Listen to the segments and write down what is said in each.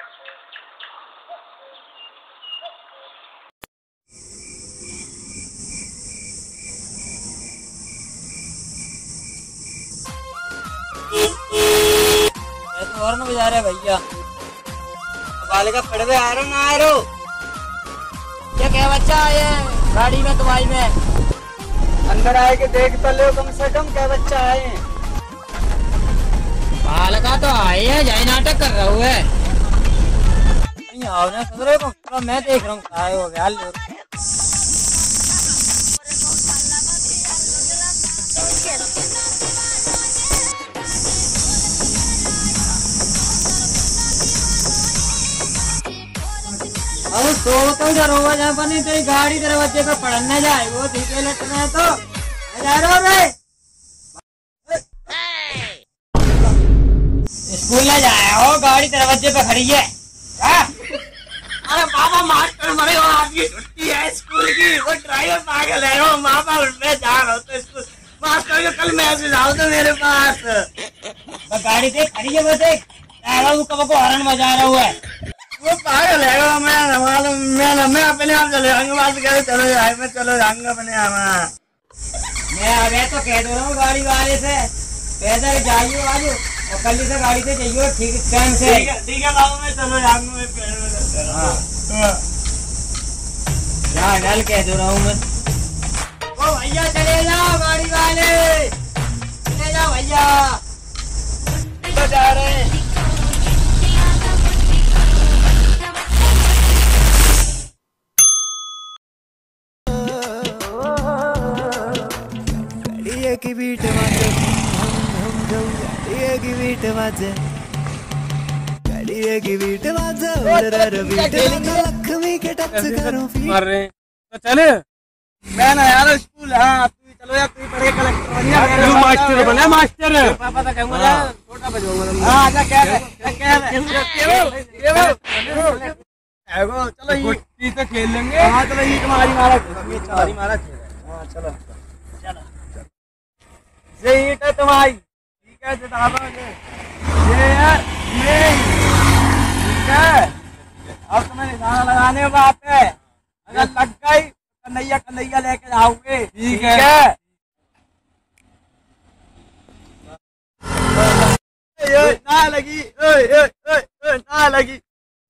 Horn बजा रहे भैया, बालिका पड़वे आ रहा ना आ रहा। ये क्या बच्चा आए गाड़ी में तुम्हारी में? अंदर आए के देख तो लो कम से कम, क्या बच्चा आए? बालिका तो आए है, जाए नाटक कर रहा है। आओ ना सदरे को, मैं देख रहा हूँ आए हो गया। अब तो इधर होगा जहाँ पर नहीं तेरी गाड़ी तेरे बच्चे पे पढ़ने जाए, वो धीरे लटना है तो जा रहा रे स्कूल ले जाए हो, गाड़ी तेरे बच्चे पे खड़ी है। अरे पापा मास्टर मरे हो, आपकी छुट्टी है स्कूल की, वो ड्राइवर पागल है वो, पापा मैं जा रहा हूँ तो स्कूल। मास्टर को कल मैसेज आओ तो मेरे पास गाड़ी देख खड़ी है, वो देख कब को हॉर्न बजा रहा हुआ है। वो पागल है वो, मैं अपने आप चले जाऊंगा, बात करे चलो जाए, मैं चलो जाऊंगा अपने आप। मैं अभी तो कह दो रहा हूँ गाड़ी वाले से, पैदल जाइयो आज और कल से गाड़ी से जाइयो ठीक टाइम से। ठीक है बाबू, मैं चलो जाऊंगा। हाँ डल कह दो रहा हूँ मैं। ओ भैया चले जाओ, गाड़ी वाले चले जाओ भैया, तो जा रहे हैं। की बीट वाजे की बीट वाजे की बीट वाजे लक्ष्मी के टच करो मर रहे तो चले। मैं ना यार स्कूल, हाँ तू चलो यार, तू पढ़ के कलेक्टर बन जा, मास्टर बना मास्टर। पापा तो कहूँगा छोटा बजवाऊंगा। हाँ आजा क्या चलो ये तो खेल लेंगे। हाँ चलो ये तुम्हारी मारा खेल। हाँ चलो ये तो तुम्हारी ठीक है, ये यार ठीक है। अब तुम्हें निशाना लगाने वहाँ पे, अगर लग गई कन्हैया कन्हैया लेके जाओगे। ठीक है ना लगी ना लगी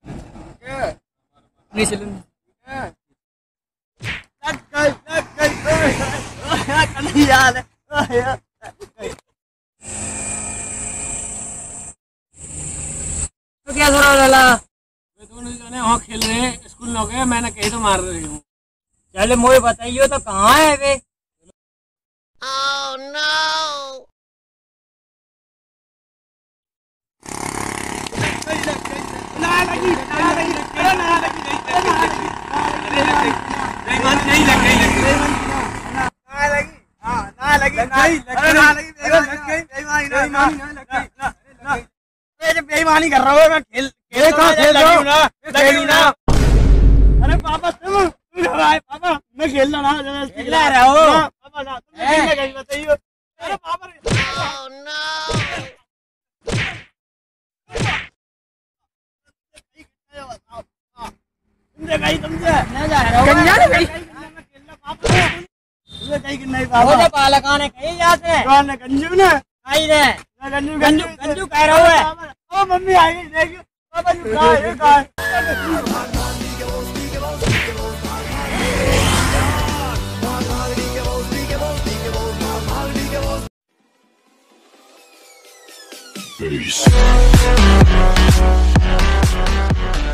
कन्हैया तो क्या थोड़ा डाला? वे दोनों जने वहाँ खेल रहे हैं, स्कूल में हो गए, मैंने कहीं तो मार रही हूँ। चले मुझे बताइए तो कहाँ है वे? Oh, no! बेईमानी कर रहा हूँ मैं, खेल ना। अरे पापा तुम पापा मैं खेल रहा हूँ, खेल रहा हूँ पापा ना, तुम बताइए। अरे पापा पालका ने कही जाते हैं, गंजू ने आई रे गंजू कह रहा है। ओ मम्मी आई देख पापा Peace.